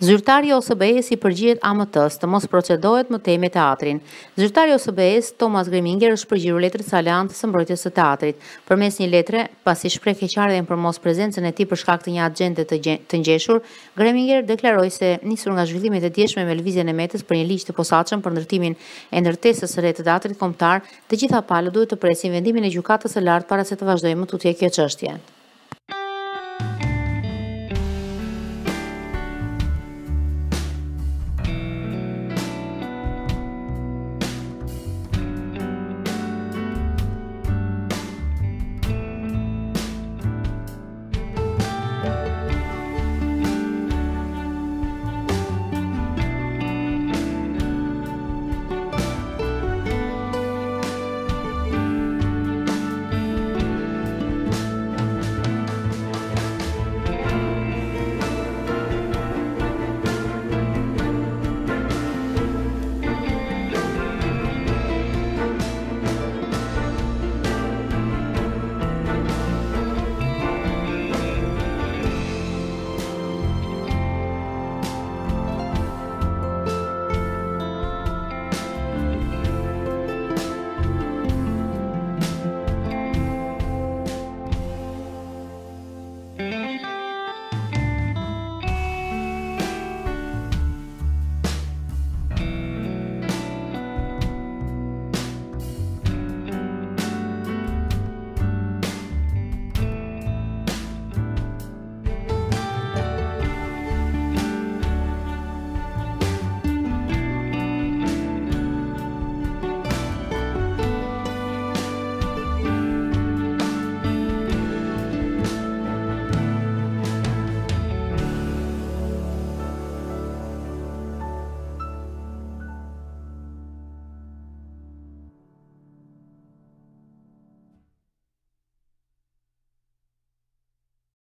Zyrtari i OSBE-s i përgjigjet AMT-s të mos procedohet më tej me teatrin. Zyrtari i OSBE-s Thomas Greminger është përgjigjur letrës së Aleancës së Mbrojtjes së Teatrit. Përmes një letre, pasi shpreh keqardhjen për mos prezencën e tij për shkak të një agende të ngjeshur, Greminger deklaroi se nisur nga zhvillimet e dieshme me lëvizjen e Metës për një ligj të posaçëm për ndërtimin e ndërtesës së re të teatrit kombëtar, të gjitha palët duhet të presin vendimin e gjykatës së lartë para se të vazhdojë më tutje kjo çështje.